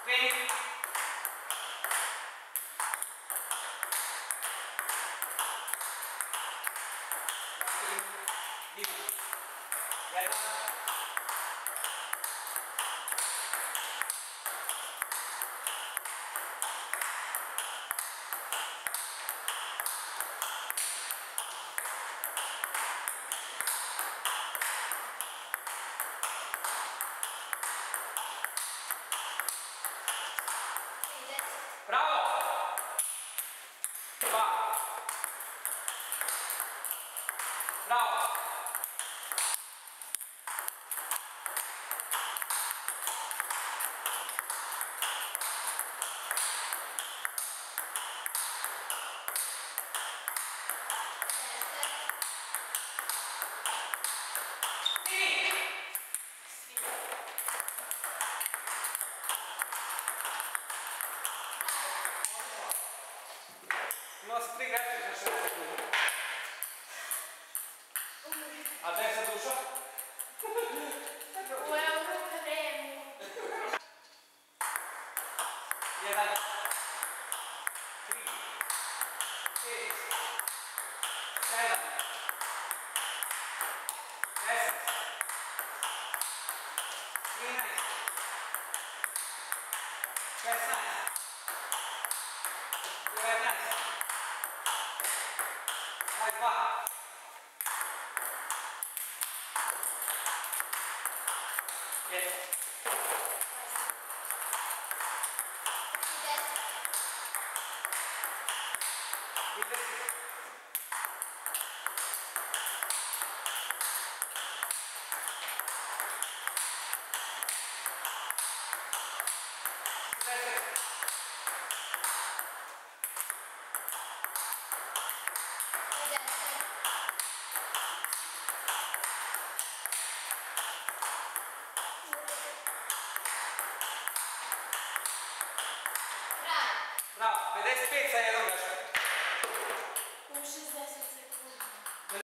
3, 2, 1. Bravo! 2. Bravo! 3 repliche na 6 secondi. Adesso duša. Ovo je ono kremu. 1, 3, 5, 7, 10, 13, 16, 19, 22. Yes. Bravo, 55 sa jednom nešto. U 60.